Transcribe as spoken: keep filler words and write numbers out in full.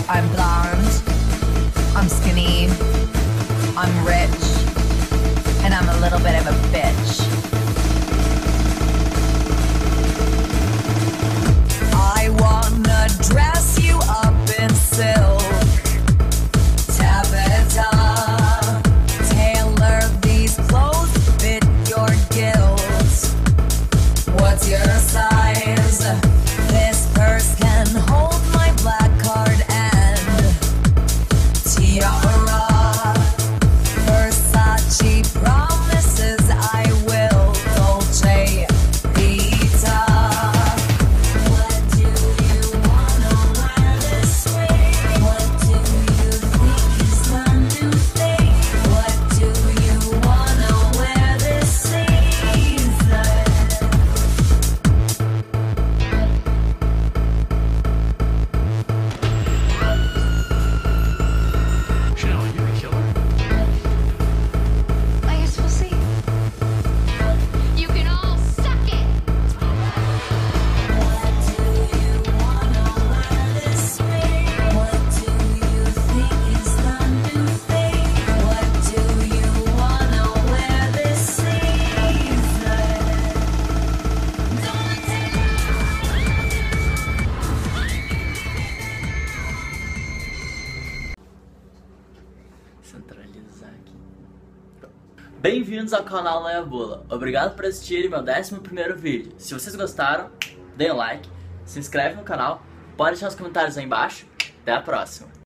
I'm blonde, I'm skinny, I'm rich, and I'm a little bit of a bitch. I wanna dress you up in silk, taffeta, tailor these clothes to fit your guilt. What's your size? This purse can hold my black card and tiara. Versace promises I will Dolce Vita. What do you wanna wear this way? What do you think is the new thing? What do you wanna wear this season? Chanel, you're a killer. I guess we'll see. You can all suck it. What do you wanna wear this way? What do you think is the new thing? What do you wanna wear this season? Don't take Centralizar aqui. Bem-vindos ao canal Leia Bula. Obrigado por assistirem meu décimo primeiro vídeo. Se vocês gostaram, deem um like, se inscreve no canal, pode deixar os comentários aí embaixo. Até a próxima.